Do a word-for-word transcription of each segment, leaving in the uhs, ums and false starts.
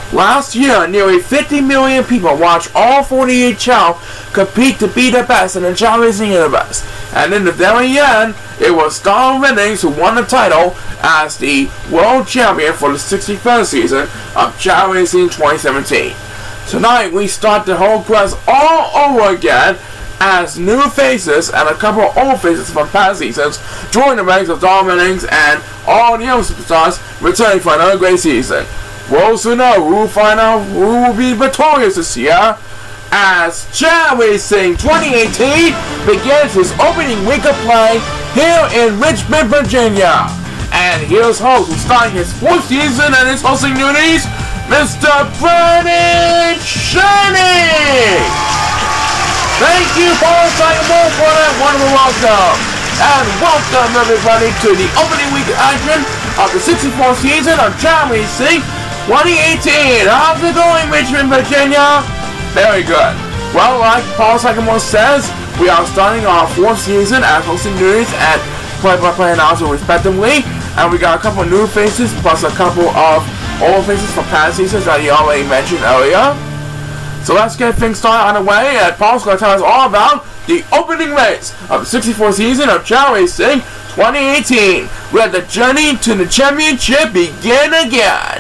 Last year, nearly fifty million people watched all forty-eight Chao compete to be the best in the Chao Racing Universe. And in the very end, it was Star Winnings who won the title as the world champion for the sixty-first season of Chao Racing twenty seventeen. Tonight, we start the whole quest all over again as new faces and a couple of old faces from past seasons join the ranks of Star Winnings and all the other superstars returning for another great season. We'll soon know who will find out who will be victorious this year as Chao Racing twenty eighteen begins his opening week of play here in Richmond, Virginia. And here's host who's starting his fourth season and his hosting duties, Mister Brandon Shiny! Thank you, Paul Simon, for that wonderful welcome. And welcome everybody to the opening week action of the sixty-fourth season of Chao Racing twenty eighteen. How's it going, Richmond, Virginia? Very good. Well, like Paul Sycamore says, we are starting our fourth season as hosting duties and play-by-play announcer respectively. And we got a couple of new faces plus a couple of old faces from past seasons that he already mentioned earlier. So let's get things started on the way, and Paul's going to tell us all about the opening race of the sixty-fourth season of Chao Racing twenty eighteen. Let the journey to the championship begin again.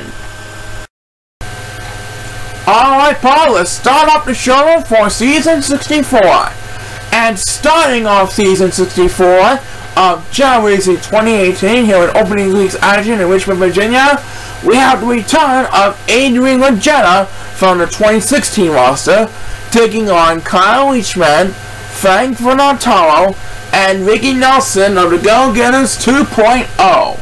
Alright, Paul, let's start off the show for season sixty-four. And starting off season sixty-four of Chao Racing twenty eighteen here in opening week's action in Richmond, Virginia, we have the return of Adrian Legetta from the twenty sixteen roster, taking on Kyle Richmond, Frank Fernantaro, and Ricky Nelson of the Go-Getters two point oh.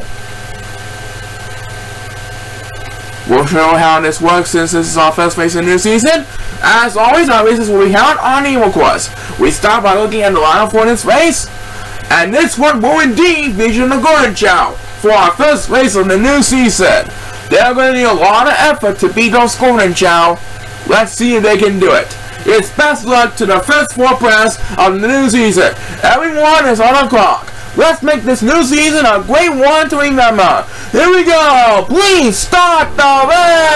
We'll show how this works since this is our first race in the new season. As always, our races will be held on equal course. We start by looking at the lineup for this race, and this one will indeed feature the Golden Chao for our first race of the new season. They're going to need a lot of effort to beat those Golden Chao. Let's see if they can do it. It's best luck to the first four players of the new season. Everyone is on the clock. Let's make this new season a great one to remember. Here we go. Please start the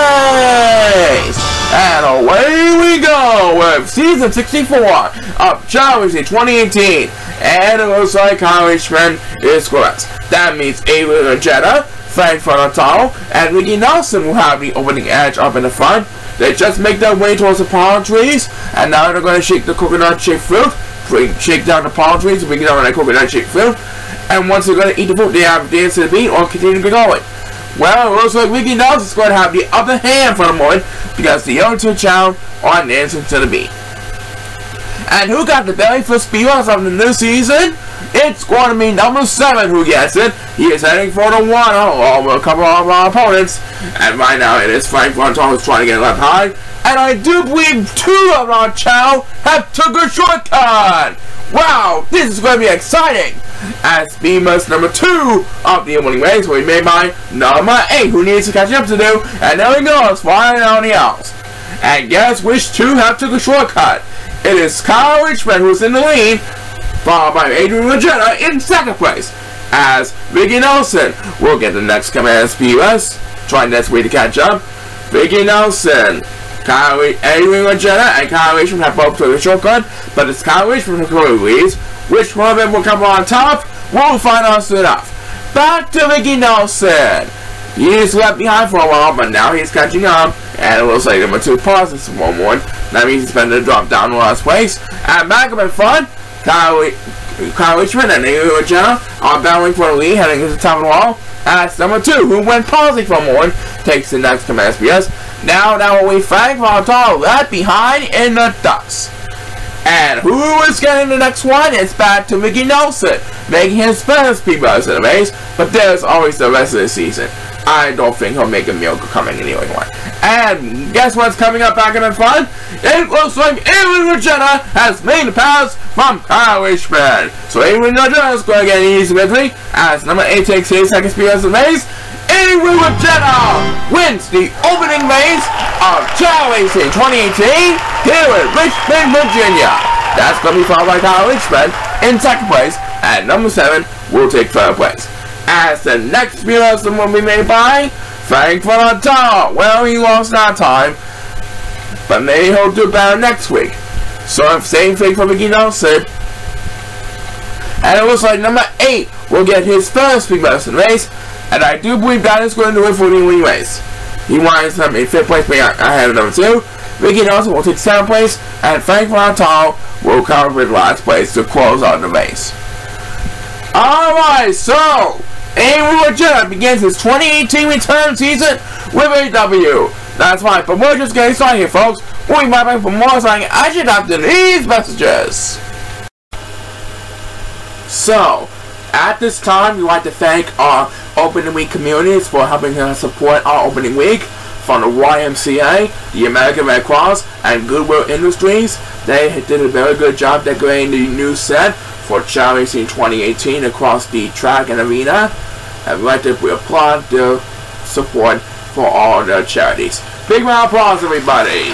race. And away we go with season sixty-four of Chao Racing twenty eighteen. And it looks like Kyle Richmond is correct. That means Adrian Legetta, Frank Fernantaro, and Ricky Nelson will have the opening edge up in the front. They just make their way towards the palm trees, and now they're going to shake the coconut shaped fruit. Shake down the palm trees, bring down the coconut shaped fruit. And once they're going to eat the fruit, they have to dance to the beat or continue to going. Well, it looks like Ricky Nelson's going to have the upper hand for the moment because the other two Chao are dancing to the beat. And who got the very first speedruns of the new season? It's going to be number seven who gets it. He is heading for the one along with a couple of our opponents. And right now it is Frank Frontal who's trying to get left high. And I do believe two of our Chao have took a shortcut. Wow, this is going to be exciting. As speedruns number two of the opening race will be made by number eight who needs to catch up to do. And there he goes, flying down the aisles. And guess which two have took a shortcut? It is Kyle Richmond who's in the lead, followed by Adrian Legetta in second place, as Ricky Nelson will get the next command speedruns, trying next way to catch up. Ricky Nelson, Kyle, Adrian Legetta, and Kyle Richmond have both took a shortcut, but it's Kyle Richmond who currently leads. Which one of them will come on top? We'll find out soon enough. Back to Ricky Nelson. He is left behind for a while, but now he's catching up, and it looks like number two pauses one more. That means he's going to drop down the last place. And back up in front, Kyle, Kyle Richmond and Adrian Legetta are battling for the lead, heading to the top of the wall. As number two, who went pausing for more, takes the next command S P S. Now that will be Frank Frontal left behind in the dust. And who is getting the next one? It's back to Ricky Nelson, making his first speedruns in the race, but there's always the rest of the season. I don't think he'll make a miracle coming anyway. And guess what's coming up back in the front? It looks like Adrian Legetta has made the pass from Kyle Richmond. So Adrian Legetta is going to get an easy victory as number eight takes his second speedrun in the race. Adrian Legetta wins the opening race of Chao Racing twenty eighteen here in Richmond, Virginia. That's going to be followed by Kyle Richmond in second place, and number seven will take third place. As the next speedrun will be made by Frank Valentino, well, he lost that time, but maybe he'll do better next week. So, same thing for Mickey Nelson. And it looks like number eight will get his first big medicine race, and I do believe that is going to do it for the winning race. He winds up in fifth place ahead of number two. Mickey Nelson will take seventh place, and Frank Valentino will come with last place to close out the race. Alright, so Amy Jenna begins his twenty eighteen return season with a W. That's right, but we're just getting started here, folks. We'll be back for more exciting action after these messages. So, at this time, we'd like to thank our opening week communities for helping us support our opening week. From the Y M C A, the American Red Cross, and Goodwill Industries. They did a very good job decorating the new set for Chao Racing twenty eighteen across the track and arena. And we'd like to applaud their support for all their charities. Big round of applause, everybody!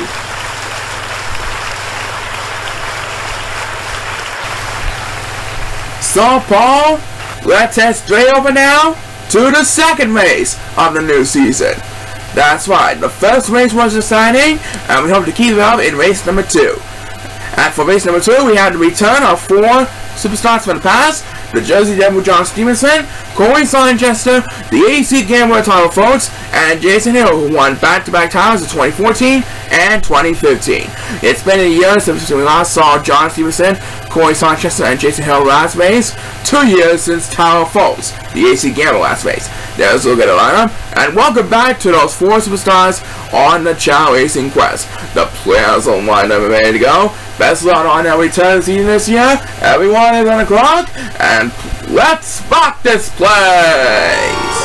So, Paul, let's head straight over now to the second race of the new season. That's right, the first race was deciding, and we hope to keep it up in race number two. And for race number two, we had the return of four superstars from the past: the Jersey Devil John Stevenson, Corey Sonchester, the A C Gambler Tyler Folks, and Jason Hill, who won back-to-back titles in twenty fourteen and twenty fifteen. It's been a year since we last saw John Stevenson, Corey Sonchester, and Jason Hill last race. Two years since Tyler Folks, the A C Gambler last race. There's a look at the lineup, and welcome back to those four superstars on the Chao Racing Quest. The players are lined up and ready to go. Best of luck on our return season this year. Everyone is on the clock, and let's rock this place!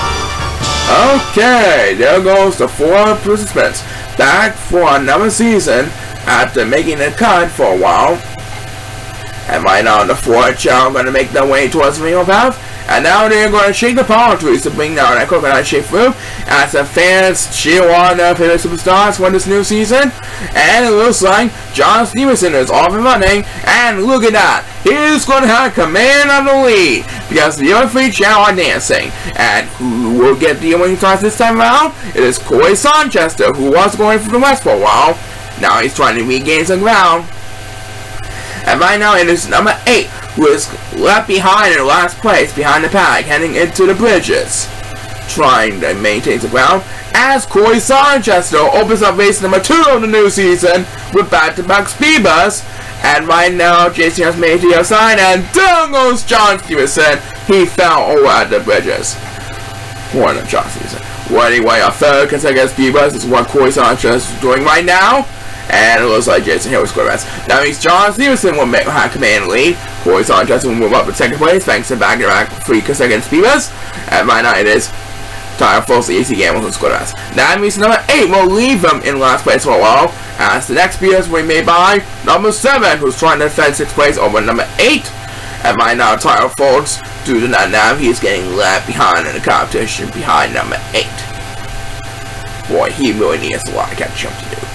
Okay, there goes the four participants back for another season after making a cut for a while. And right now, the four Chao are going to make their way towards the Ringo path. And now they're going to shake the power trees to bring down that coconut shaped roof as the fans cheer on their favorite superstars for this new season. And it looks like John Stevenson is off and running. And look at that, he's going to have command of the lead because the other three Chao are dancing. And who will get the winning toss this time around? It is Corey Sonchester, who was going for the West for a while. Now he's trying to regain some ground. And right now it is number eight, who is left behind in last place behind the pack, heading into the bridges, trying to maintain the ground, as Corey Sonchester opens up race number two of the new season with back-to-back speed bus. And right now, Jason has made it to the other side, and down goes John Stevenson. He fell over at the bridges. One of John Stevenson. Well, anyway, a third consecutive speed bus is what Corey Sonchester is doing right now. And it looks like Jason Hill will score best. That means John Stevenson will make high command lead. Corey Sonchester will move up to second place thanks to back to back three consecutive speed bus. And right now it is Tyler Folks, the A C Gamble, who scored best. That means number eight will leave them in last place for a while, as the next speed bus will be made by number seven, who's trying to defend sixth place over number eight. And right now Tyler Folks, due to that now, he's getting left behind in the competition behind number eight. Boy, he really needs a lot of catching up to do.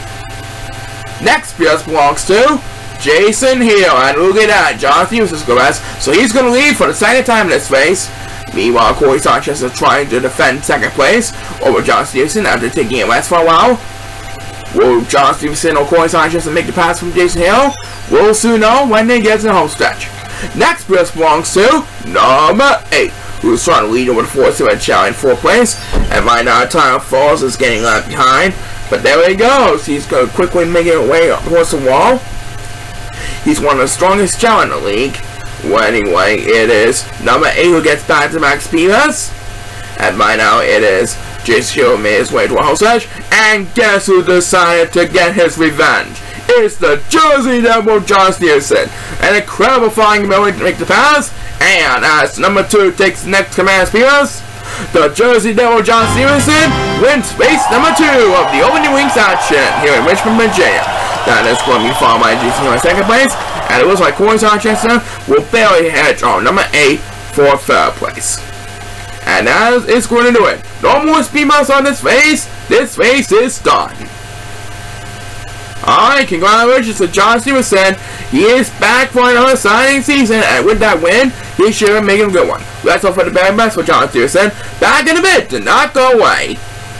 Next speed bus belongs to Jason Hill, and look at that, John Stevenson's go best, so he's going to lead for the second time in this race. Meanwhile, Corey Sonchester is trying to defend second place over John Stevenson after taking it west for a while. Will John Stevenson or Corey Sonchester make the pass from Jason Hill? We'll soon know when they get to the home stretch. Next speed bus belongs to number eight, who's trying to lead over the fourth seven Chao in fourth place, and right now Tyler Falls is getting left behind. But there he goes. He's going to quickly make it way up towards the wall. He's one of the strongest Chao in the league. Well, anyway, it is number eight who gets back-to-back speed bus. And by now, it is Jason Hill made his way to a home stretch. And guess who decided to get his revenge? It's the Jersey Devil John Stevenson. An incredible flying ability to make the pass. And as number two takes the next command speed bus, the Jersey Devil John Stevenson wins race number two of the opening week's action here in Richmond, Virginia. That is going to be followed by Jason Hill in second place, and it looks like Corey Sonchester will barely hedge on number eight for third place. And that is going to do it. No more speed bumps on this race. This race is done. Alright, congratulations to John Stevenson. He is back for another exciting season, and with that win, he should make it a good one. That's all for the very best for Chao Racing. Back in a bit, do not go away.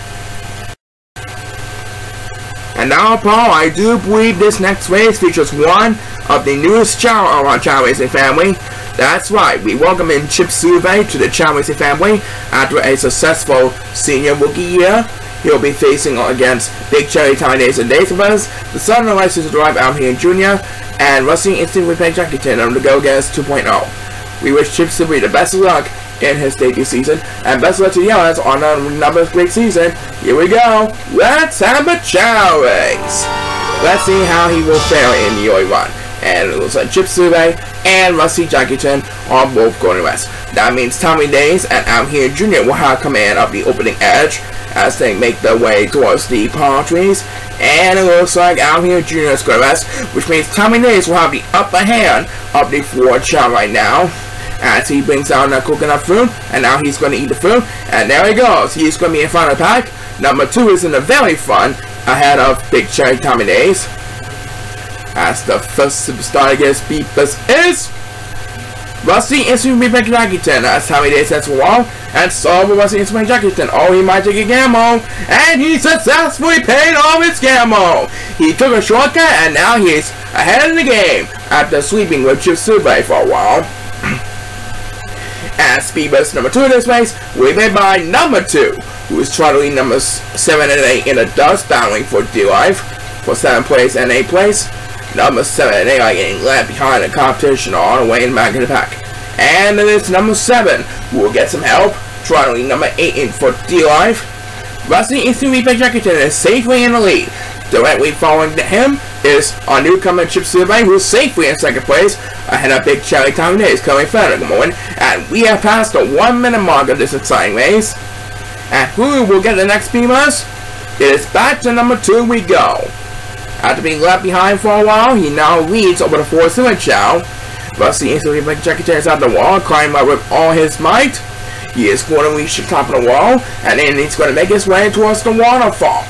And now, Paul, I do believe this next race features one of the newest Chao of our Chao Racing family. That's right, we welcome in Chip Suve to the Chao Racing family after a successful senior rookie year. He'll be facing against Big Cherry Tommy Days and Days of us, the son of the licensed drive out here in Junior, and Rusty Instant with Peg Jackington on the Go Against two point oh. We wish Chip Suve the best of luck in his debut season, and best of luck to the Yellows on another great season. Here we go. Let's have a Chao race. Let's see how he will fare in the yearly run. And it looks like Chip Suve and Rusty Jackington are both going west. That means Tommy Days and Out Here Junior will have command of the opening edge as they make their way towards the palm trees. And it looks like Out Here Junior is going west, which means Tommy Days will have the upper hand of the Ford Chao right now, as he brings down the coconut fruit, and now he's going to eat the fruit, and there he goes. He's going to be in front of the pack. Number two is in the very front, ahead of Big Cherry Tommy Days. As the first superstar against Beepus is Rusty Instant Beepus Jackington, as Tommy Days sets the wall, and so will Rusty Instant Jackington. Oh, he might take a gamble, and he successfully paid off his gamble. He took a shortcut, and now he's ahead in the game after sweeping with Chip Suve for a while. As Speedbus number two in this race will be made by number two, who is trotting numbers seven and eight in the dust, battling for D-Life for seventh place and eighth place. Number seven and eight are getting left behind the competition all the way in the back of the pack. And it is number seven who will get some help, trotting number eight in for D-Life. Rusty Instant Replay Jackington is safely in the lead. Directly following him is our newcomer Chip Suve, who is safely in second place, ahead of Big Cherry Tommy Days coming further going. And we have passed the one minute mark of this exciting race. And who will get the next beamers? It is back to number two we go. After being left behind for a while, he now leads over the four Silver Chao. Rusty instantly makes Jackington is out the wall, climbing up with all his might. He is going to reach the top of the wall, and then he's going to make his way towards the waterfall.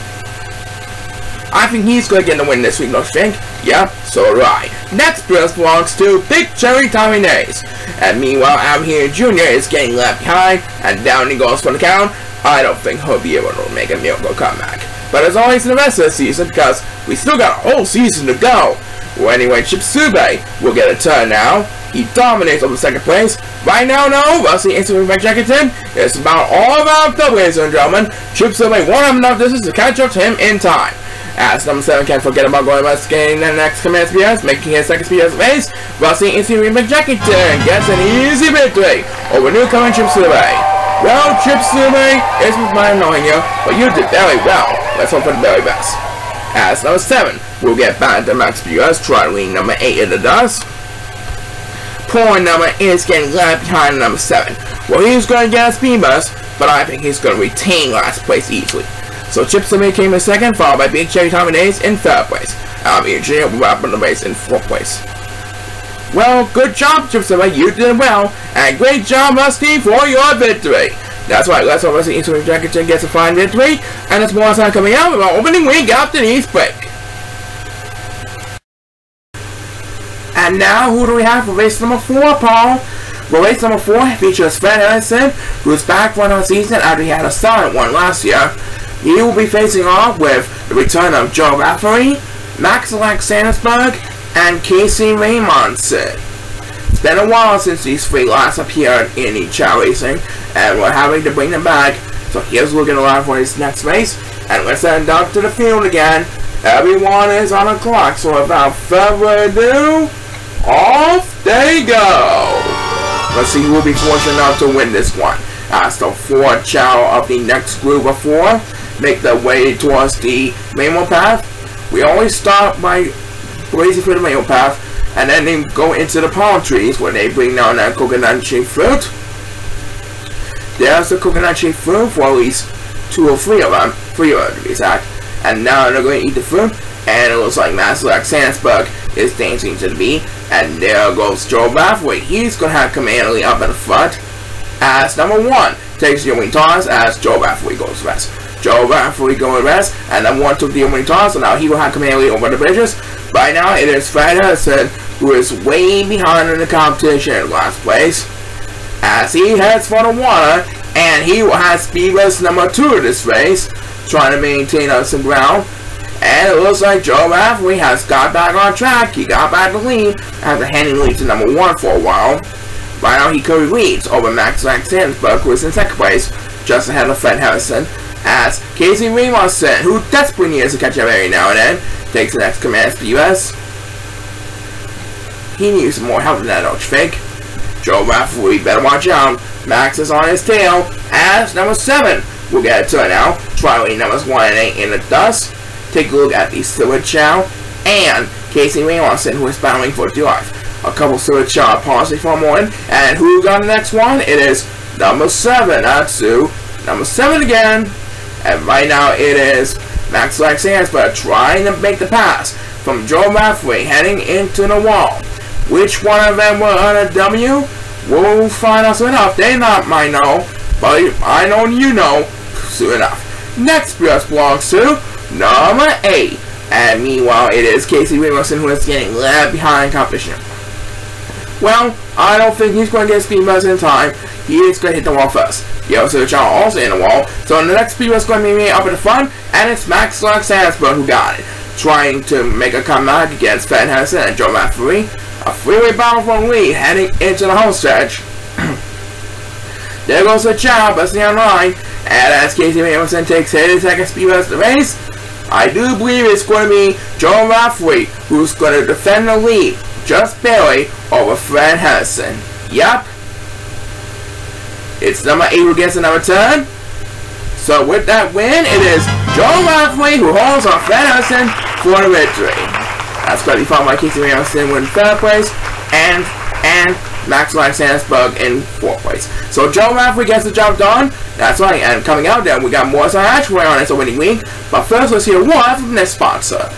I think he's going to get the win this week, don't you think? Yeah, so do I. Next place belongs to Big Cherry Tommy Days. And meanwhile, Out Here Junior is getting left behind, and down he goes for the count. I don't think he'll be able to make a miracle comeback. But as always in the rest of the season, because we still got a whole season to go. Well, anyway, Chip Suve will get a turn now. He dominates over second place. Right now, no, Rusty Instant Replay Jackington is about all wrapped up, ladies and gentlemen. Chip Suve won't have enough distance to catch up to him in time. As number seven can't forget about going west, getting the next command speed S, making his second speed S race. Rusty Instant Replay Jackington gets an easy victory over newcomer Chip Suve. Well, Chip Suve, it's with my knowing you, but you did very well. Let's hope for the very best. As number seven, we'll get back to max speed S, trotting number eight in the dust. Poor number is getting left behind number seven. Well, he's going to get a speed bus, but I think he's going to retain last place easily. So Chip Suve came in second, followed by Big Cherry Tommy Days in third place. Out Here Junior will wrap up the race in fourth place. Well, good job, Chip Suve, you did well, and great job, Rusty, for your victory. That's right, let's hope Rusty Instant Jackington gets a fine victory, and it's more time coming out with our opening week after these break. And now, who do we have for race number four, Paul? Well, race number four features Fred Harrison, who's back for another season after he had a solid one last year. He will be facing off with the return of Joe Rafferty, Max Alexandersburg, and Casey Raymondson. It's been a while since these three last appeared in the Chao Racing, and we're having to bring them back. So here's looking alive for his next race, and let's send down to the field again. Everyone is on the clock, so without further ado, off they go. Let's see who will be fortunate enough to win this one. As the four Chao of the next group of four make their way towards the rainbow path. We always start by racing for the rainbow path, and then they go into the palm trees where they bring down that coconut shaped fruit. There's the coconut shaped fruit for at least two or three of them, three of them to be exact. And now they're going to eat the fruit, and it looks like Master Alexandersburg is dancing to the beat. And there goes Joe Rafferty. He's going to have command up in the front. As number one takes the opening toss as Joe Rafferty goes rest. Joe Rafferty going rest, and number one took the opening toss, so now he will have command over the bridges. Right now it is Fred Hudson who is way behind in the competition in last place, as he heads for the water, and he has speed race number two of this race, trying to maintain up some ground. And it looks like Joe Rafferty has got back on track. He got back to lead after handing lead to number one for a while. Right now he currently leads over Max Sandsberg, who is in second place, just ahead of Fred Harrison, as Casey Raymondson, who desperately needs to catch up every now and then, takes the next command speed race. He needs some more help than that, don't you think? Joe Rafferty better watch out. Max is on his tail, as number seven will get a turn now. Trialing numbers one and eight in the dust. Take a look at the Silver Chow and Casey Raymondson, who is battling for dear life. A couple Silver Chow pausing for a moment, and who got the next one? It is number seven, Atsu. Number seven again. And right now it is Max Sandsberg trying to make the pass from Joe Rafferty heading into the wall. Which one of them will earn a W? We'll find out soon enough. They not might know, but I know you know soon enough. Next just belongs to number eight. And meanwhile, it is Casey Raymondson who is getting left behind competition. Well, I don't think he's going to get speed bus in time. He is going to hit the wall first. The other Silver Chow also in the wall. So the next speed bus is going to be made up in the front, and it's Max Sandsberg who got it, trying to make a comeback against Fred Harrison and Joe Rafferty. A freeway battle for the lead heading into the home stretch. There goes the Chow busting on line, and as Casey Raymondson takes his second speed bus the race, I do believe it's going to be Joe Rafferty who's going to defend the lead, just barely, over Fred Harrison. Yup. It's number eight who gets another turn. So with that win, it is Joe Rafferty who holds on Fred Harrison for the victory. That's going to be followed by Casey Raymondson in third place, and and Max Sandsberg in fourth place. So Joe Rafferty gets the job done. That's right. And coming out there, we got more actually on this opening week. But first, let's hear one from this sponsor.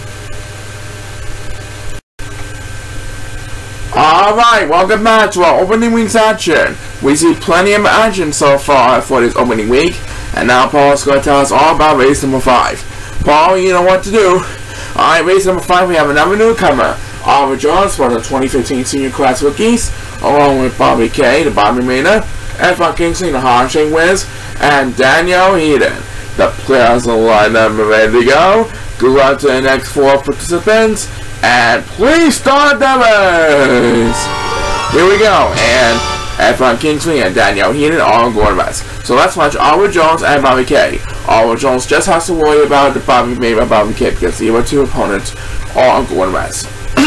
Alright, welcome back to our opening week's action. We see plenty of action so far for this opening week, and now Paul's going to tell us all about race number five. Paul, you know what to do. Alright, race number five, we have another newcomer, Oliver Jones for the twenty fifteen Senior Class Rookies, along with Bobby K, the Bobby Maynard, Edward Kingsley, the Harshing Wiz, and Daniel Heaton. The players are lined up and ready to go. Good luck to the next four participants. And please start the race! Here we go, and Edward Kingsley and Danielle Heaton are going to rest. So let's watch Oliver Jones and Bobby K. Oliver Jones just has to worry about the Bobby made by Bobby K because the other two opponents are going to rest.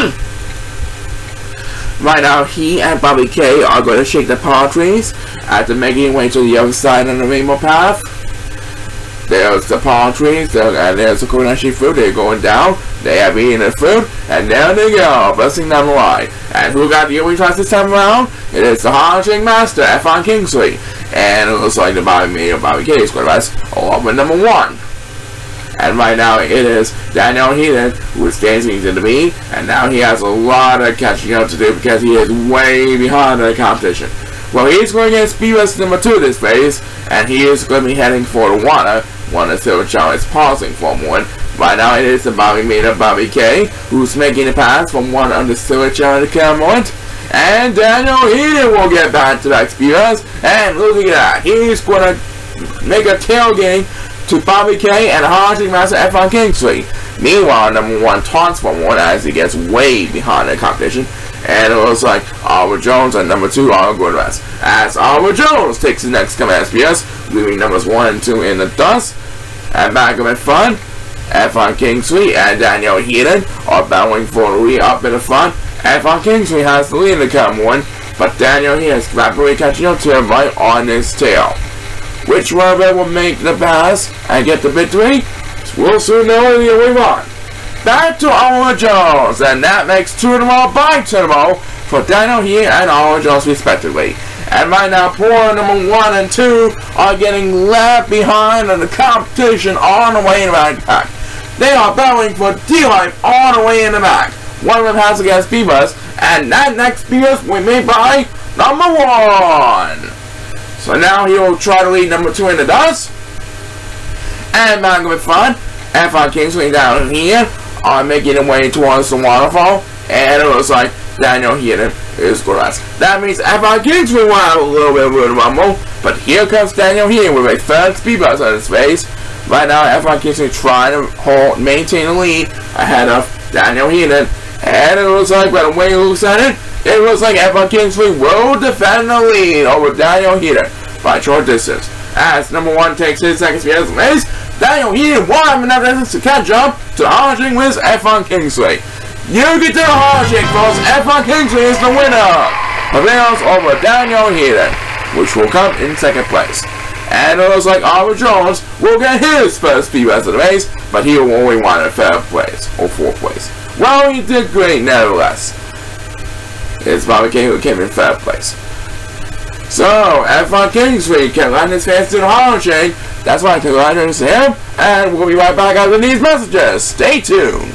Right now, he and Bobby K are going to shake the palm trees after making their way to the other side of the rainbow path. There's the palm trees, and there's the coconut fruit. They're going down. They have eaten the fruit, and there they go, busting down the line. And who got the only tries this time around? It is the Harshing Master, Edward Kingsley. And it looks like the Bobby Me or Bobby K is going to rest along with number one. And right now it is Daniel Heaton who is dancing to the beat, and now he has a lot of catching up to do because he is way behind the competition. Well, he's going to get speed race number two this race, and he is going to be heading for the water. One of the Silver Chow is pausing for a moment. Right now it is the Bobby Maynard, Bobby K, who's making the pass from one of the Silver Chow to the moment. And Daniel Heaton will get back to that speed race, and look at that, he's going to make a tailgate to Bobby K and Harshing Master Edward Kingsley. Meanwhile, number one taunts for one as he gets way behind the competition. And it looks like Oliver Jones and number two are going to rest, as Oliver Jones takes the next command S P S, leaving numbers one and two in the dust. And back up in front, Edward Kingsley and Daniel Heaton are battling for the lead up in the front. Edward Kingsley has the lead in the count one, but Daniel Heaton is rapidly catching up to him right on his tail. Which one of them will make the pass and get the victory? We'll soon know in the move on. Back to Oliver Jones, and that makes two in a row by two in a row for Daniel Heaton and Oliver Jones respectively. And right now, poor number one and two are getting left behind in the competition on the way in the back. They are battling for D-Life all the way in the back. One of them has to get a speed bus, and that next speed bus will be made by number one. So now he will try to lead number two in the dust. And back in front, Edward Kingsley down here are making their way towards the waterfall, and it looks like Daniel Heenan is correct. That means F one Kingsley will have a little bit of room to rumble, but here comes Daniel Heenan with a third speed boost on his face. Right now, F one Kingsley trying to hold, maintain the lead ahead of Daniel Heenan, and it looks like by the way he looks at it, it looks like F one Kingsley will defend the lead over Daniel Heenan by short distance. As number one takes his second speed as the race, Daniel Heenan won't have enough distance to catch up to Harshing with F one Kingsley. You get to the Harshing, folks. F one Kingsley is the winner. Prevails over Daniel Heenan, which will come in second place. And it looks like Oliver Jones will get his first speed boost of the race, but he will only want a third place or fourth place. Well, he did great nevertheless. It's Bobby King who came in third place. So, F one Kingsley can land his fans to the Harshing. That's why I can land his him, and we'll be right back after these messages. Stay tuned.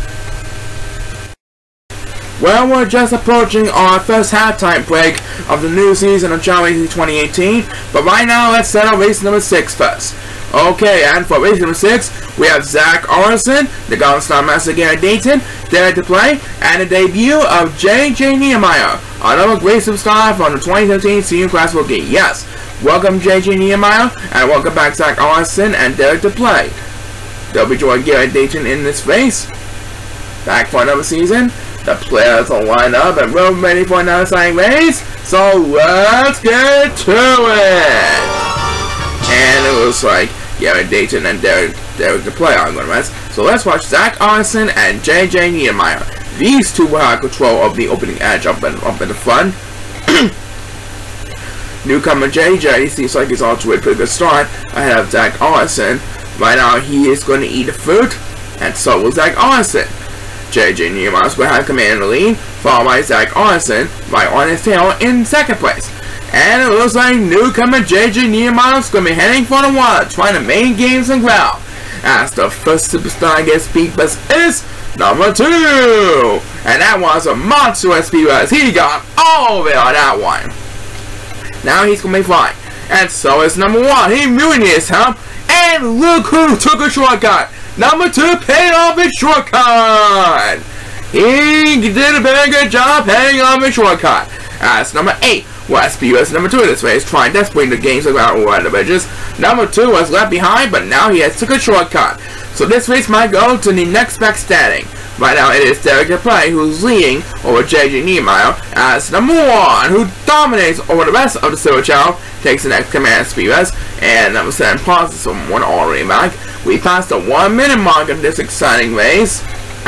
Well, we're just approaching our first halftime break of the new season of Chao Racing twenty eighteen, but right now let's set up race number six first. Okay, and for race number six, we have Zach Orison, the Golden Star Master Gary Dayton, there to play, and the debut of J J Nehemiah, another great superstar from the twenty seventeen Senior Class Rookie. Yes, welcome J J Nehemiah, and welcome back Zach Orison and Derek to play. They'll be joining Gary Dayton in this race. Back for another season. The players will line up and we're ready for another exciting race. So let's get to it. And it looks like Gary Dayton and Derek, Derek to play on the rest. So let's watch Zach Orison and J J Nehemiah. These two will have control of the opening edge up in, up in the front. Newcomer J J seems like he's off to a pretty good start ahead of Zach Orison. Right now he is going to eat the fruit, and so will Zach Orison. J J Nehemiah will have command in the lead, followed by Zach Orison right on his tail in second place. And it looks like newcomer J J Nehemiah is going to be heading for the water, trying to maintain some ground. As the first superstar gets speed boost is number two. And that was a monstrous speed boost. He got all of it on that one. Now he's going to be flying. And so is number one. He really needs help. And look who took a shortcut. Number two paid off his shortcut. He did a very good job paying off his shortcut. As number eight was speed boost number two in this race, trying desperately to gain some ground over the bridges. Number two was left behind, but now he has took a shortcut. So this race might go to the next back standing. Right now it is Derek DePlay who's leading over J J Nehemiah as number one, who dominates over the rest of the Silver Chao, takes the next command speed boost, and number seven pauses from one all the way back. We passed the one minute mark of this exciting race.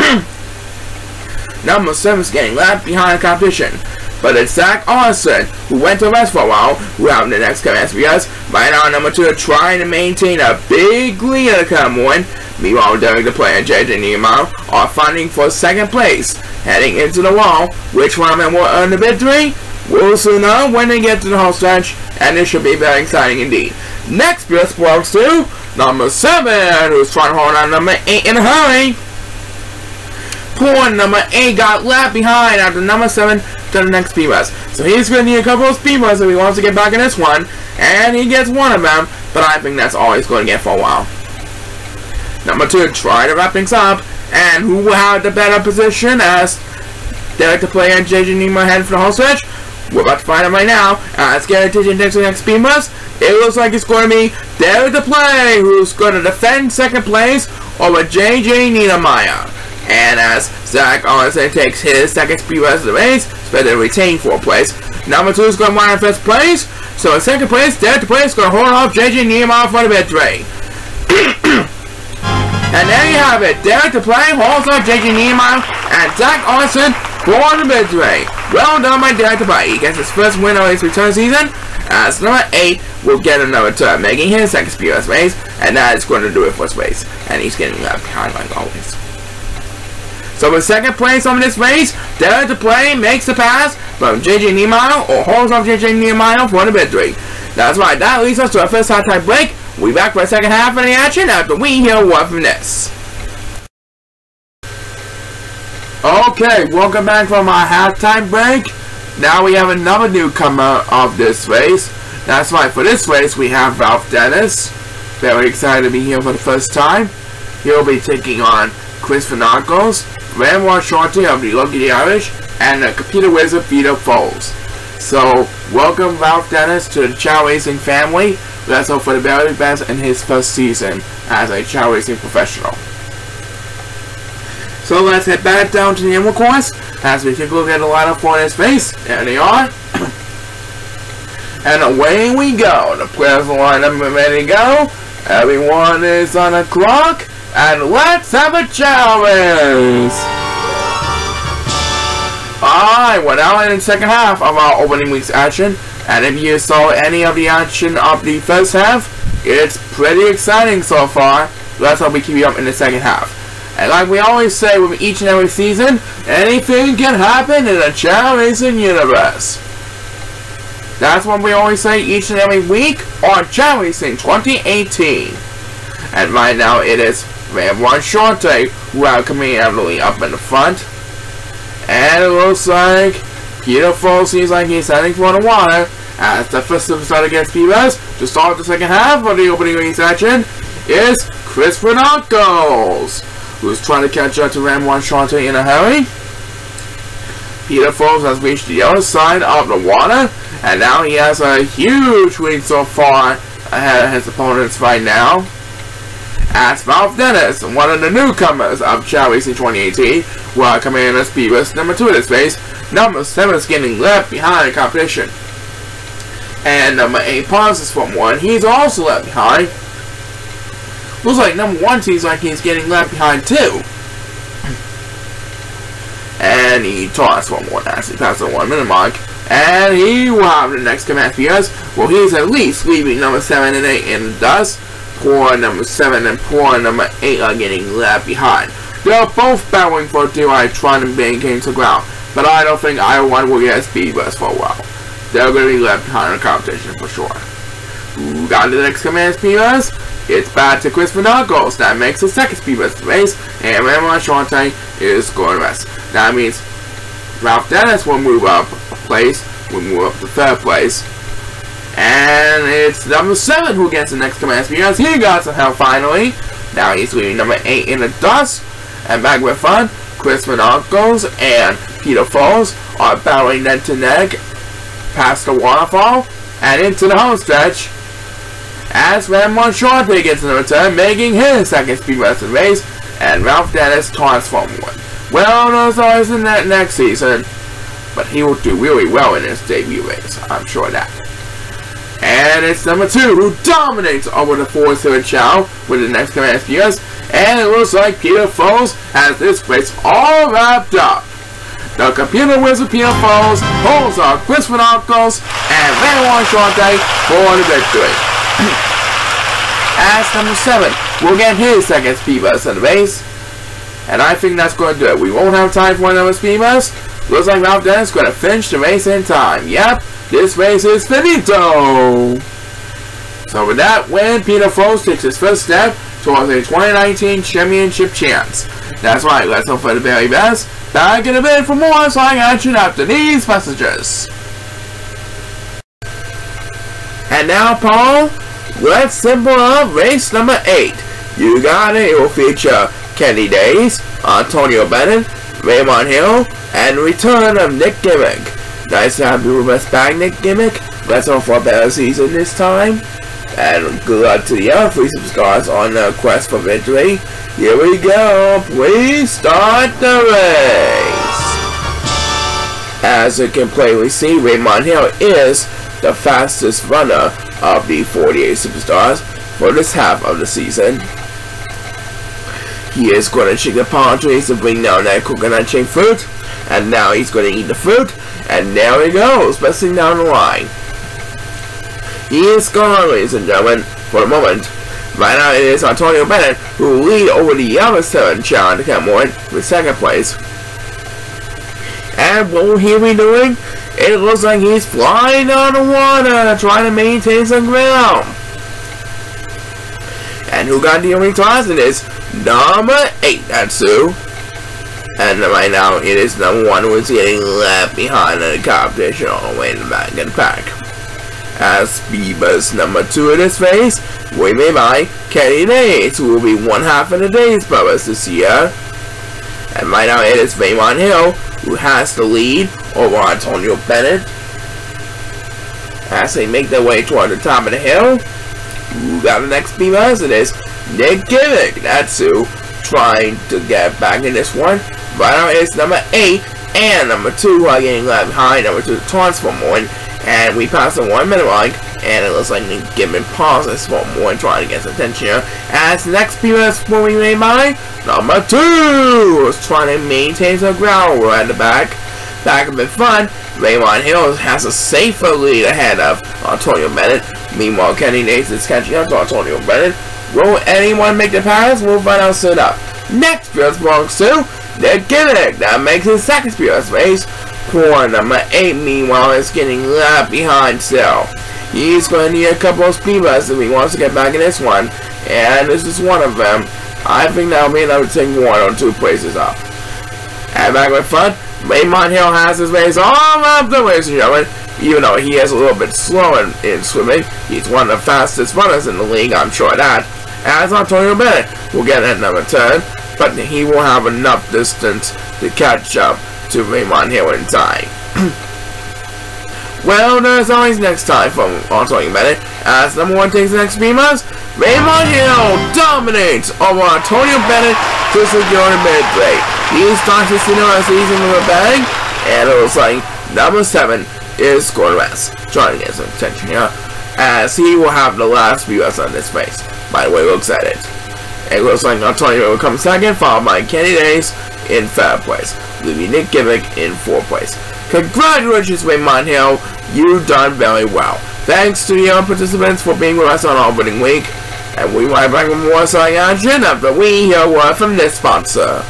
Number seven is getting left behind the competition. But it's Zach Orison, who went to rest for a while, who have the next command speed boost. Right now number two trying to maintain a big lead at the come one. Meanwhile, Derek the player and J J Nehemiah are fighting for second place, heading into the wall. Which one of them will earn the victory? We'll soon know when they get to the home stretch, and it should be very exciting indeed. Next boost belongs to number seven, who's trying to hold on number eight in a hurry. Poor number eight got left behind after number seven to the next speed boost. So he's going to need a couple of speed busts if he wants to get back in this one, and he gets one of them, but I think that's all he's going to get for a while. Number two, try to wrap things up, and who will have the better position as Derek the player and J J Nehemiah head for the home stretch? We're about to find out right now. As Gary Dayton takes the next speed boost, it looks like it's going to be Derek the player who's going to defend second place over J J Nehemiah. And as Zach Orison takes his second speed boost of the race, but they retain fourth place. Number two is going to wind up first place. So in second place, Derek the player is going to hold off J J Nehemiah for the victory. And there you have it. Derek the player holds off J J Nehemiah and Zach Orison for the victory. Well done by Derek the player. He gets his first win of his return season. As number eight will get another turn, making his second speed boost race, and that is going to do it for his race. And he's getting left behind like always. So in second place on this race, Derek the player makes the pass from J J Nehemiah or holds off J J Nehemiah for the victory. That's right. That leads us to our first halftime break. We'll be back for the second half of the action after we hear a word from this. Okay, welcome back from our halftime break. Now we have another newcomer of this race. That's right, for this race we have Ralph Dennis. Very excited to be here for the first time. He'll be taking on Chris Finacos, Ramon Shorty of the Lucky Irish, and the computer wizard Peter Foles. So, welcome Ralph Dennis to the Chao Racing family. Let's hope for the very best in his first season as a Chao Racing professional. So let's head back down to the Emerald course as we take a look at the lineup for this race. There they are. And away we go. The players are lined up and ready to go. Everyone is on the clock. And let's have a Chao race. Alright, we're now in the second half of our opening week's action. And if you saw any of the action of the first half, it's pretty exciting so far. Let's hope we keep you up in the second half. And like we always say with each and every season, anything can happen in the Chao Racing Universe. That's what we always say each and every week on Chao Racing twenty eighteen. And right now it is Ramon Shorty welcoming Emily up in the front. And it looks like Peter Foles seems like he's heading for the water as the first start against Beavers to start the second half of the opening week's action is Chris Finacos, who's trying to catch up to Ramon Shorty in a hurry. Peter Foles has reached the other side of the water, and now he has a huge lead so far ahead of his opponents right now. As Ralph Dennis, one of the newcomers of Chao Racing twenty eighteen, welcoming in as Beavers number two in this race. Number seven is getting left behind in competition. And number eight pauses from one. He's also left behind. Looks like number one seems like he's getting left behind too. And he tossed from one as he passed the one minute mark. And he will have the next command for us. Well, he's at least leaving number seven and eight in the dust. Poor number seven and poor number eight are getting left behind. They're both battling for two I trying to maintain the ground. But I don't think either one will get speed bus for a while. They're going to be left behind in the competition for sure. Who got the next command speed bus? It's back to Chris Finacos. That makes the second speed bus race. And Ramon Shorty is going to rest. That means Ralph Dennis will move up a place. Will move up to third place. And it's number seven who gets the next command speed bus. He got some help finally. Now he's leaving number eight in the dust. And back with fun, Chris Finacos and Peter Foles are battling neck to neck past the waterfall and into the home stretch as Ramon Shorty gets in the return, making his second speed bus race, and Ralph Dennis taunts from one. Well, those always in that next season, but he will do really well in his debut race, I'm sure of that. And it's number two who dominates over the fourth third Chao with the next command speed bus. And it looks like Peter Foles has this race all wrapped up. The computer wizard Peter Foles holds off Chris Finacos and Ramon Shorty for the victory. As number seven will get his second speed bus in the race. And I think that's going to do it. We won't have time for another speed bus. Looks like Ralph Dennis is going to finish the race in time. Yep, this race is finito. So with that win, Peter Foles takes his first step towards a twenty nineteen championship chance. That's right, let's hope for the very best. Back in a bit for more song action after these messages. And now, Paul, let's simple up race number eight. You got it. It will feature Kenny Days, Antonio Bennett, Raymond Hill, and return of Nick Gimmick. Nice to have you with us back, Nick Gimmick. Let's hope for a better season this time. And good luck to the other three superstars on the quest for victory. Here we go. Please start the race. As you can plainly see, Raymond Hill is the fastest runner of the forty-eight superstars for this half of the season. He is going to check the palm trees to bring down that coconut shaped fruit. And now he's going to eat the fruit. And there he goes, pressing down the line. He is gone, ladies and gentlemen, for the moment. Right now it is Antonio Bennett who will lead over the other seven Chao and Cameron with second place. And what will he be doing? It looks like he's flying down the water, trying to maintain some ground. And who got the only toss? It is number eight, that's Sue. And right now it is number one who is getting left behind in the competition all the way in the back of the pack. As Beavers number two in this race, we made by Kenny Days, who will be one half of the Days brothers this year. And right now it is Raymond Hill who has the lead over Antonio Bennett. As they make their way toward the top of the hill, who got the next B S? It is Nick Gimmick. That's who trying to get back in this one. Right now it's number eight and number two who are getting left behind. Number two taunts for one. And we pass the one minute mark. And it looks like Nick Gimmick pauses for more trying to get some attention here. As the next P S will be made by number two is trying to maintain the ground right at the back. Back a bit fun. Raymond Hill has a safer lead ahead of Antonio Bennett. Meanwhile, Kenny Nace is catching up to Antonio Bennett. Will anyone make the pass? We'll find out soon enough. Next P S belongs to Nick Gimmick. That makes his second P S race. Poor number eight, meanwhile, is getting left behind still. He's going to need a couple of speed busts if he wants to get back in this one. And this is one of them. I think that'll be enough to take one or two places up. And back with fun, Raymond Hill has his race all up the way, ladies and gentlemen. Even though he is a little bit slow in, in swimming, he's one of the fastest runners in the league, I'm sure of that. As Antonio Bennett will get at number ten, but he will have enough distance to catch up to Raymond Hill in time. Well, there's always next time from Antonio Bennett. As number one takes the next B S, Raymond Hill dominates over Antonio Bennett to secure the mid-play. He starts to see the season with a bang, and it looks like number seven is going to rest. Trying to get some attention here, as he will have the last B S on this race. By the way, looks at it. It looks like Antonio will come second, followed by Kenny Days in third place, leaving Nick Gimmick in fourth place. Congratulations, Raymond Hill. You've done very well. Thanks to the young participants for being with us on our winning week. And we will be back with more selling action after we hear a word from this sponsor.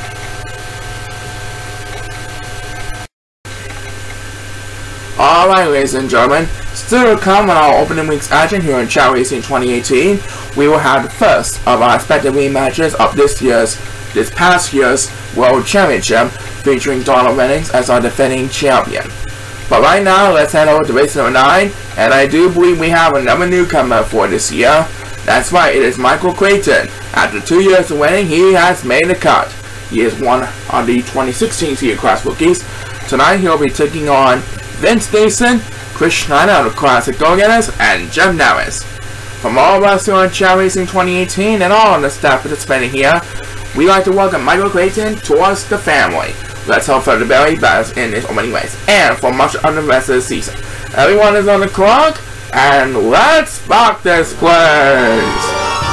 Alright, ladies and gentlemen, still to come on our opening week's action here in Chao Racing twenty eighteen, we will have the first of our expected rematches of this year's, this past year's World Championship, featuring Donald Reynolds as our defending champion. But right now, let's head over to race number nine, and I do believe we have another newcomer for this year. That's right, it is Michael Creighton. After two years of winning, he has made the cut. He is one of the twenty sixteen Senior Class rookies. Tonight, he'll be taking on Vince Mason, Chris Schneider of the Classic Go-Getters, and Jim Norris. From all of us here on Chao Racing twenty eighteen and all of the staff participating here, we'd like to welcome Michael Creighton towards the family. Let's hope for the very best in this opening race and for much of the rest of the season. Everyone is on the clock, and let's rock this place!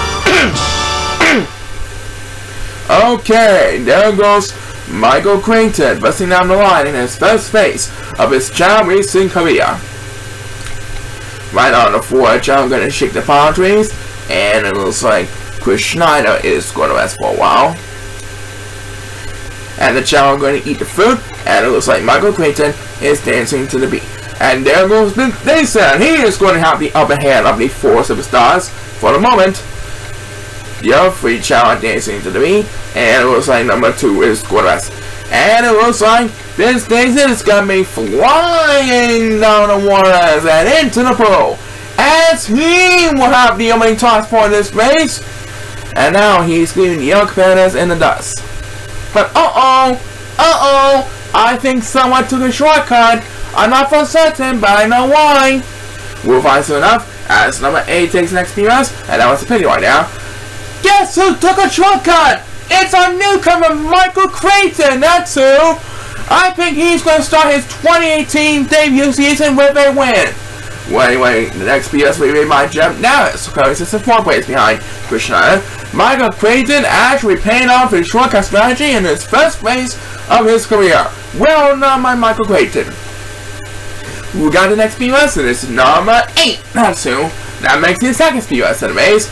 Okay, there goes Michael Creighton busting down the line in his first race of his Chao Racing career. Right on the floor, Chao going to shake the palm trees, and it looks like Chris Schneider is going to rest for a while. And the Chao are going to eat the fruit, and it looks like Michael Creighton is dancing to the beat. And there goes Vince Mason. He is going to have the upper hand of the four superstars for the moment. The other three Chao are dancing to the beat, and it looks like number two is going to rest. And it looks like Vince Mason is going to be flying down the waters and into the pool, as he will have the opening toss for this race. And now he's leaving the young competitors in the dust. But uh-oh, uh-oh, I think someone took a shortcut. I'm not for certain, but I know why. We'll find soon enough, as number eight takes the next P S, and that was the pity right now. Guess who took a shortcut? It's our newcomer, Michael Creighton, that's who. I think he's going to start his twenty eighteen debut season with a win. Well, anyway, the next P S will be made by Jim Norris, currently sits in fourth place behind Chris Schneider. Michael Creighton actually paying off his shortcut strategy in his first race of his career. Well done, my Michael Creighton. We got the next P S, and it's number eight. That's who. That makes his second P S in the race.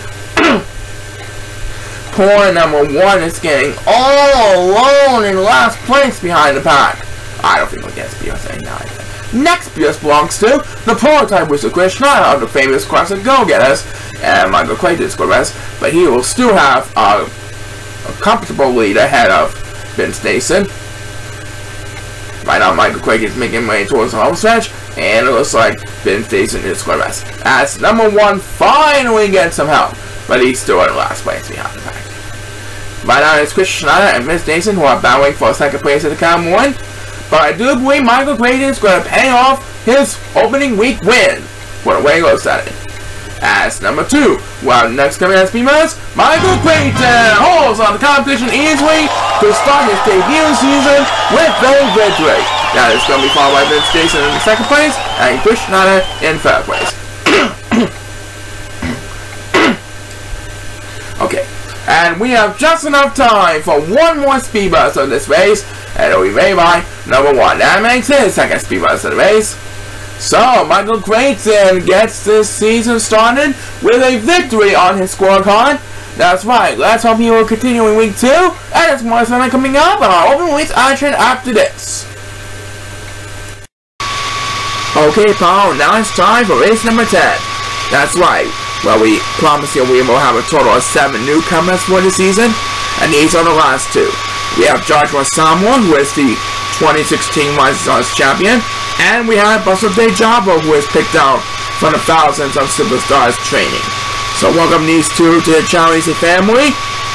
Poor number one is getting all alone in last place behind the pack. I don't think we'll get P S A now. Next P S belongs to the prototype whistle Chris Schneider of the famous Classic Go-Getters, and Michael Creighton is going to rest, but he will still have a, a comfortable lead ahead of Vince Mason. Right now, Michael Creighton is making way towards the home stretch, and it looks like Vince Mason is going to rest, as number one finally gets some help, but he's still in last place behind the pack. Right now it's Chris Schneider and Vince Nason who are battling for second place at the Cam one. But I do believe Michael Clayton is going to pay off his opening week win for the way he looks at it. As number two, well, next coming as Beamers, Michael Clayton holds on the competition easily to start his debut season with a victory. That is going to be followed by Vince Nason in the second place and Chris Schneider in third place. Okay, and we have just enough time for one more speed burst of this race, and it'll be made by number one. That makes his second speed burst of the race. So, Michael Clayton gets this season started with a victory on his scorecard. That's right, let's hope he will continue in week two, and it's more fun coming up on our open week action after this. Okay, Paul, now it's time for race number ten. That's right. Well, we promise you we will have a total of seven newcomers for the season, and these are the last two. We have Joshua Samuel, who is the twenty sixteen Rising Stars champion, and we have Buster Dejabo, who is picked out from the thousands of Superstars training. So welcome these two to the Chao Racing family.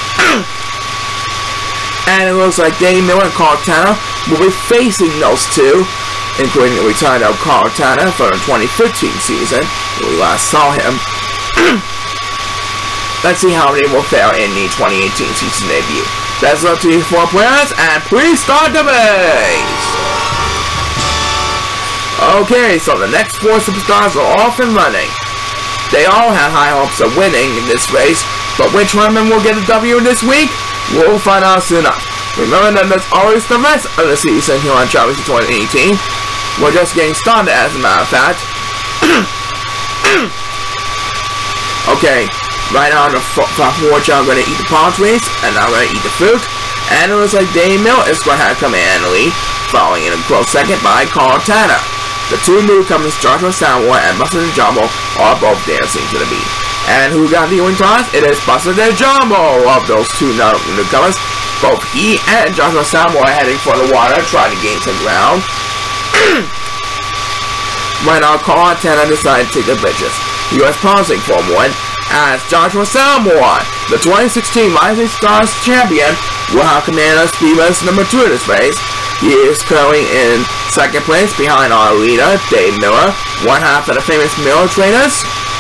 And it looks like Danny Miller and Carl Tanner will be facing those two, including the return of Carl Tanner for the twenty fifteen season, when we last saw him. Let's see how they will fare in the twenty eighteen season debut. Best luck to these four players, and please start the race! Okay, so the next four Superstars are off and running. They all have high hopes of winning in this race, but which one of them will get a W this week? We'll find out soon enough. Remember that that's always the rest of the season here on Chao Racing twenty eighteen. We're just getting started, as a matter of fact. Okay, right now the four are going to eat the palm trees, and I'm going to eat the fruit. And it looks like Danny Miller is going to have come in the lead, following in a close second by Carl Tanner. The two newcomers, Joshua Samuel and Buster Dejabo, are both dancing to the beat. And who got the win toss? It is Buster Dejabo of those two newcomers. Both he and Joshua Samuel are heading for the water, trying to gain some ground. Right now, Carl Tanner decided to take the bridges. He was pausing for a moment as Joshua Samuel, the twenty sixteen Rising Stars champion, will have command of speed race number two in this race. He is currently in second place behind our leader, Dave Miller, one half of the famous Miller trainers.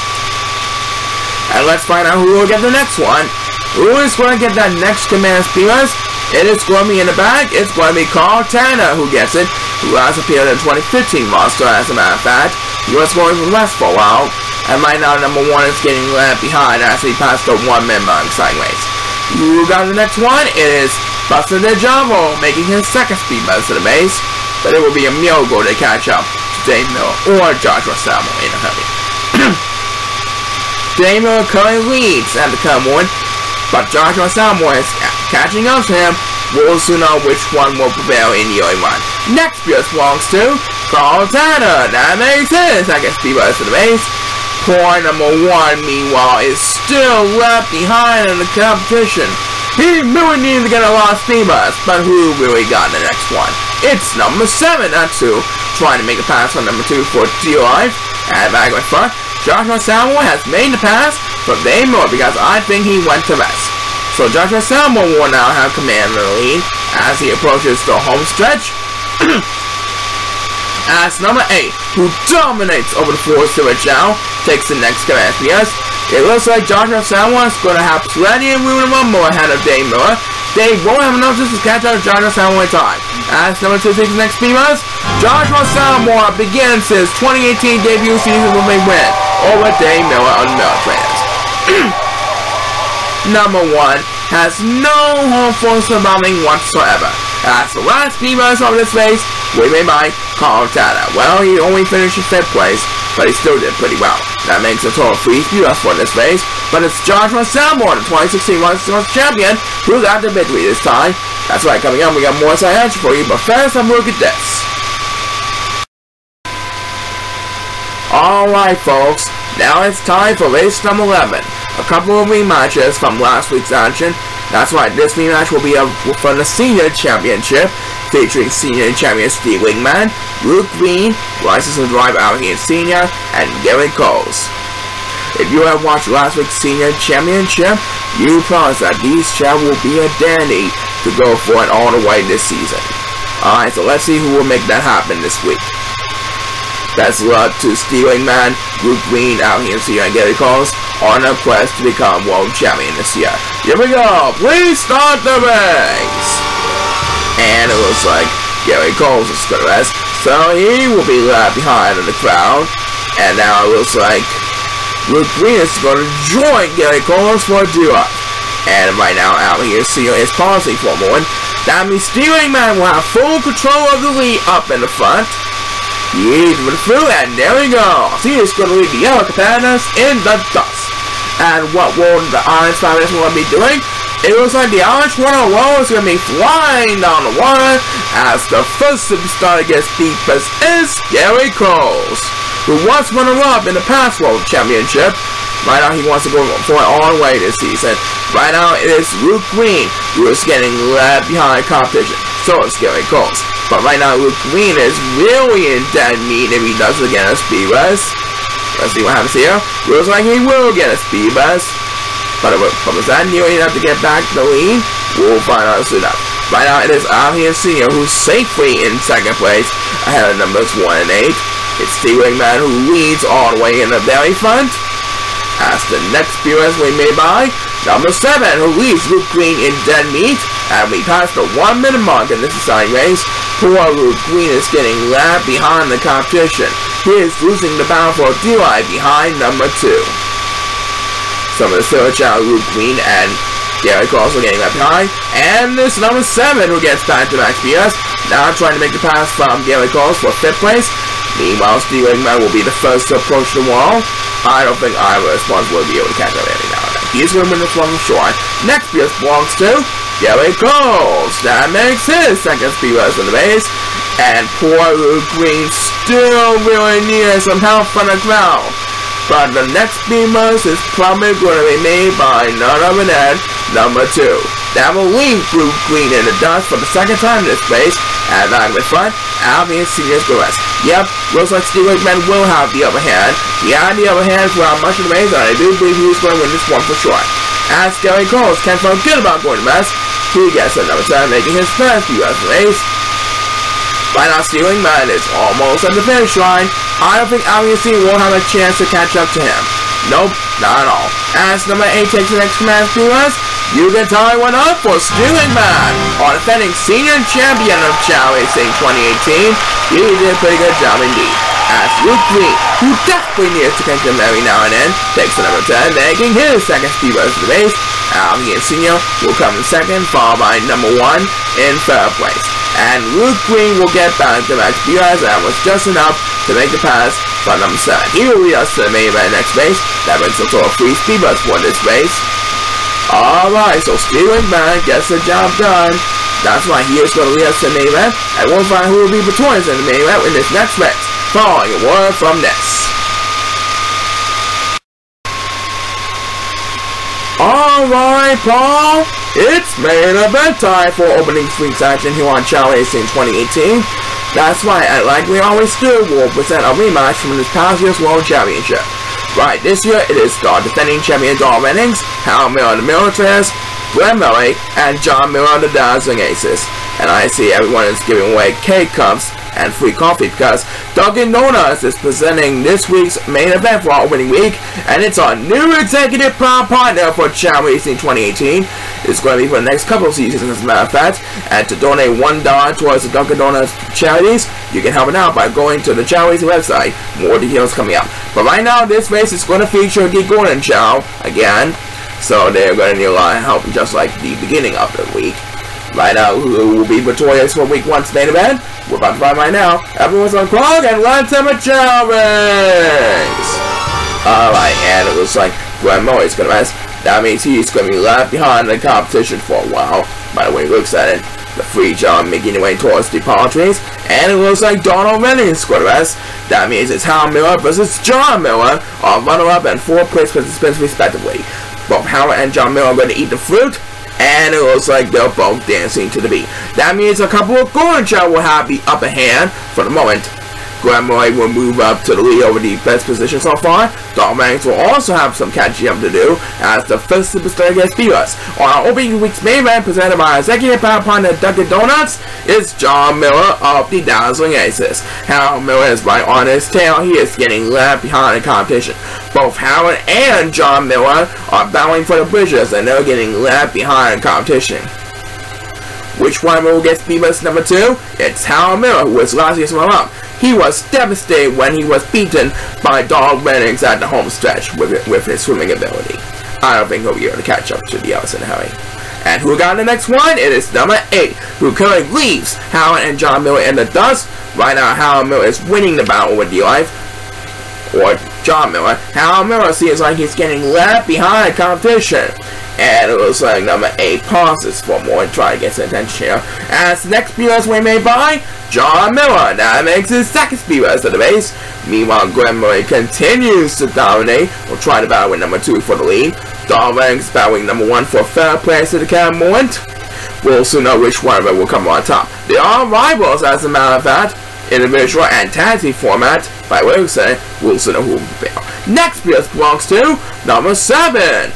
And let's find out who will get the next one. Who is going to get that next command of speed race? It is going to be in the back. It's going to be Carl Tanner who gets it, who has appeared in the twenty fifteen roster, as a matter of fact. He was going for less for a while, and right now number one is getting left behind as he passed the one member exciting race. Who got the next one? It is Buster Dejabo, making his second speed best of the race, but it will be a miracle to catch up to Dave Miller or Joshua Samuel in a hurry. Dave Miller currently leads at the come one, but Joshua Samuel is catching up to him. We'll soon know which one will prevail in the early run. Next just belongs to Carl Tanner. That makes his second speed best of the race. Poor number one, meanwhile, is still left behind in the competition. He really needed to get a lot of speed bust, but who really got the next one? It's number seven, that's who, trying to make a pass on number two for T-Life. And back with front, Joshua Samuel has made the pass from Dave Miller because I think he went to rest. So Joshua Samuel will now have command of the lead as he approaches the home stretch. As number eight, who dominates over the four Silver Chao, takes the next command P S. It looks like Joshua Samuel is going to have plenty of room to rumble ahead of Dave Miller. Dave won't have enough just to catch up to Joshua Samuel in time. As number two takes the next speed bus, Joshua Samuel begins his twenty eighteen debut season with a win over Dave Miller on the Miller trainers. Number one has no home for surviving whatsoever. As the last speed bus of this race was made by Carl Tanner. Well, he only finished in fifth place, but he still did pretty well. That makes a total of three speed bus for this race, but it's Joshua Samuel, the twenty sixteen Rising Stars champion, who got the victory this time. That's right, coming up, we got more side action for you, but first, I'm look at this. Alright, folks, now it's time for race number eleven. A couple of rematches from last week's action. That's right, this rematch will be a, for the Senior Championship, featuring Senior Champion Steve Wingman, Luke Green, License to Drive Alligator Senior, and Gary Coles. If you have watched last week's Senior Championship, you promise that these Chao will be a dandy to go for it all the way this season. Alright, so let's see who will make that happen this week. Best of luck to Stealing Man, Luke Green, out here in Senior and Gary Calls on a quest to become World Champion this year. Here we go! Please start the race! And it looks like Gary Coles is going to rest, so he will be left behind in the crowd. And now it looks like Luke Green is going to join Gary Coles for a duo. And right now, out here, Seal is pausing for a moment. That means Stealing Man will have full control of the lead up in the front. He's moving through, and there he goes. He is going to leave the yellow competitors in the dust. And what will the Orange Fabulous will be doing? It looks like the Orange one oh one is going to be flying down the water as the first superstar against Deepest is Gary Coles, who was runner-up in the past World Championship. Right now, he wants to go for it all the way this season. Right now, it is Luke Green who is getting left behind competition. So it's Gary Coles. But right now, Luke Green is really in dead meat if he does again a speed race. Let's see what happens here. Looks like he will get a speed race. But was that nearly enough to get back to the lead? We'll find out soon enough. Right now, it is out here Senior who's safely in second place ahead of numbers one and eight. It's Stealing Man who leads all the way in the very front. As the next speed race we made by number seven, who leads Luke Green in dead meat, and we passed the one minute mark in this exciting race. Poor Luke Green is getting left behind the competition. He is losing the battle for D I behind number two. Some of the third Chao, Luke Green and Gary Coles are getting left behind, and this number seven who gets back to max speed race, now trying to make the pass from Gary Coles for fifth place. Meanwhile, Stealing Man will be the first to approach the wall. I don't think either response will be able to catch up any now. He's going to win this one for sure. Next speed race belongs to Gary Coles. That makes his second speed race in the race. And poor Luke Green still really needs some help from the crowd. But the next speed race is probably going to be made by none other than number two. That will leave Luke Green in the dust for the second time in this race. And back in the front, Albion Senior's the rest. Yep, looks like Stealing Man will have the upper hand. He had the upper hand throughout much of the race, and I do believe he was going to win this one for sure. As Gary Coles can't forget about going to mess, he gets a number seven, making his first U S race. Right now, Stealing Man is almost at the finish line. I don't think Albion Senior will have a chance to catch up to him. Nope, not at all. As number eight takes the next command speed race, you can tie one up for Stealing Man, our defending senior champion of Chao Racing twenty eighteen. He did a pretty good job indeed. As Luke Green, who desperately needs to catch him every now and then, takes the number ten, making his second speed race of the race. Albion Senior will come in second, followed by number one in third place. And Luke Green will get back to max speed race, and was just enough to make the pass from number seven. He will lead us to the main event next race. That brings us to a free speed race for this race. Alright, so Stealing Man gets the job done. That's why he is going to lead us to the main event, and we'll find who will be victorious in the main event in this next race, following a word from this. Alright, Paul, it's main event time for opening week's action here on Chao Racing twenty eighteen. That's right, and like we always do, we'll present a rematch from this past year's World Championship. Right, this year it is the defending champion Don Rennings, Hal Miller the Militaries, Glenn Murray, and John Miller the Dazzling Aces. And I see everyone is giving away cake cups and free coffee because Dunkin' Donuts is presenting this week's main event for our opening week, and it's our new executive proud partner for Chao Racing twenty eighteen. It's going to be for the next couple of seasons, as a matter of fact, and to donate one dollar towards the Dunkin' Donuts charities, you can help it out by going to the Chao Racing website. More details coming up. But right now, this race is going to feature Geek Gordon Chao again, so they're going to need a lot of help, just like the beginning of the week. Right now, who will be victorious for week one's main event? We're about to find right now. Everyone's on clock, and let's have a Chao race! Alright, and it looks like Glenn Murray's going to rest. That means he's going to be left behind the competition for a while. By the way he looks at it, the free John making their way towards the palm trees, and it looks like Donald Rennings is going to rest. That means it's Hal Miller versus John Miller, our runner-up and fourth place participants respectively. Both Hal and John Miller are going to eat the fruit, and it looks like they're both dancing to the beat. That means a couple of Gordon Chao will have the upper hand for the moment. Grandma will move up to the lead over the best position so far. Dog Ranks will also have some catching up to do as the first superstar gets beat us. On our opening week's main event presented by our executive power partner Dunkin' Donuts is John Miller of the Dazzling Aces. Howard Miller is right on his tail. He is getting left behind the competition. Both Howard and John Miller are battling for the bridges and they're getting left behind the competition. Which one will get Speedbus number two? It's Howard Miller, who was last year's runner-up. He was devastated when he was beaten by Dog Bennings at the home stretch with, with his swimming ability. I don't think he'll be able to catch up to the others in a hurry. And who got the next one? It is number eight, who currently leaves Howard and John Miller in the dust. Right now, Howard Miller is winning the battle with D-Life, or John Miller. Howard Miller seems like he's getting left behind the competition. And it looks like number eight pauses for more and try to get some attention here. As the next speedbus was made by John Miller. That makes his second speedbus of the race. Meanwhile, Graham Murray continues to dominate. We'll try to battle with number two for the lead. Dog Ranks battling number one for third place at the current moment. We'll soon know which one of them will come on top. They are rivals, as a matter of fact. Individual and tag team format. By Wilson, we'll soon know who will prevail. Next speedbus belongs to number seven.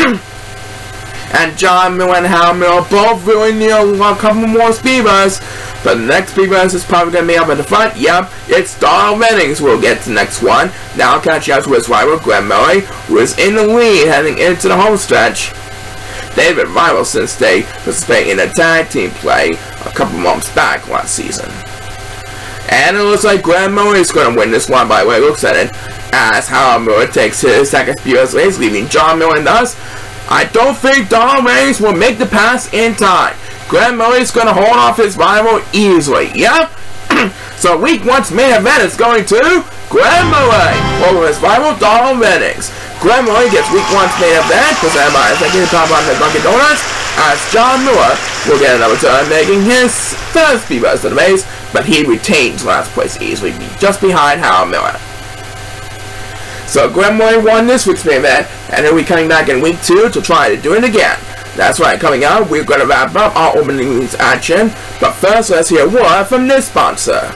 And John Miller and Howard Miller both really need a couple more speedbus. But the next speedbus is probably going to be up at the front. Yep, it's Dog Bennings who will get to the next one. Now catching up to his rival, Graham Murray, who is in the lead heading into the home stretch. They've been rivals since they participated in a tag team play a couple months back last season. And it looks like Graham Murray is going to win this one by the way it looks at it. As Howard Miller takes his second speedbus race, leaving John Miller in dust. I don't think Dog Ranks will make the pass in time. Graham Murray's going to hold off his rival easily. Yep. So week one's main event is going to Graham Murray over his rival Dog Ranks. Graham Murray gets week one's main event presented by executive top on the Dunkin' Donuts as John Miller will get another turn making his third speedbus of the race, but he retains last place easily just behind Howard Miller. So Graham Murray won this week's main event, and he'll be coming back in week two to try to do it again. That's right, coming up, we're going to wrap up our opening week's action, but first let's hear a word from this sponsor.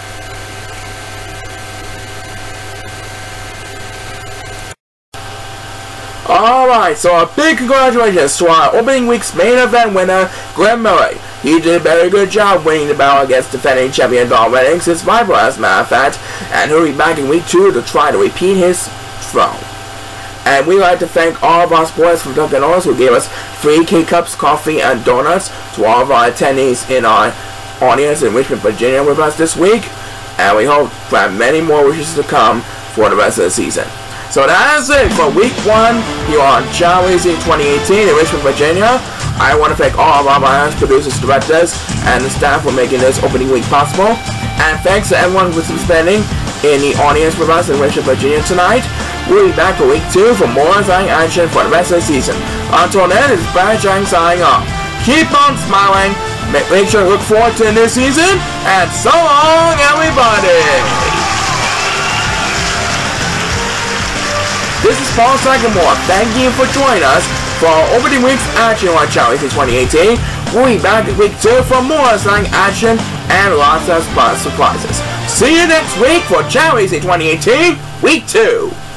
Alright, so a big congratulations to our opening week's main event winner, Graham Murray. He did a very good job winning the battle against defending champion Dog Ranks, his rival as a matter of fact, and he'll be back in week two to try to repeat his throne. And we'd like to thank all of our supporters from Dunkin' Donuts who gave us free K-Cups, coffee, and donuts to all of our attendees in our audience in Richmond, Virginia with us this week. And we hope to have many more wishes to come for the rest of the season. So that is it for week one here on Chao Racing twenty eighteen in Richmond, Virginia. I want to thank all of our buyers, producers, directors, and the staff for making this opening week possible. And thanks to everyone who's spending in the audience with us in Richmond, Virginia tonight. We'll be back for week two for more exciting action for the rest of the season. Until then, it's Brian Chang signing off. Keep on smiling. Make, make sure to look forward to the new season. And so long, everybody. This is Paul Sycamore. Thank you for joining us for our opening week's action on Chao Racing twenty eighteen. We'll be back in week two for more exciting action and lots of surprises. See you next week for Chao Racing twenty eighteen, week two.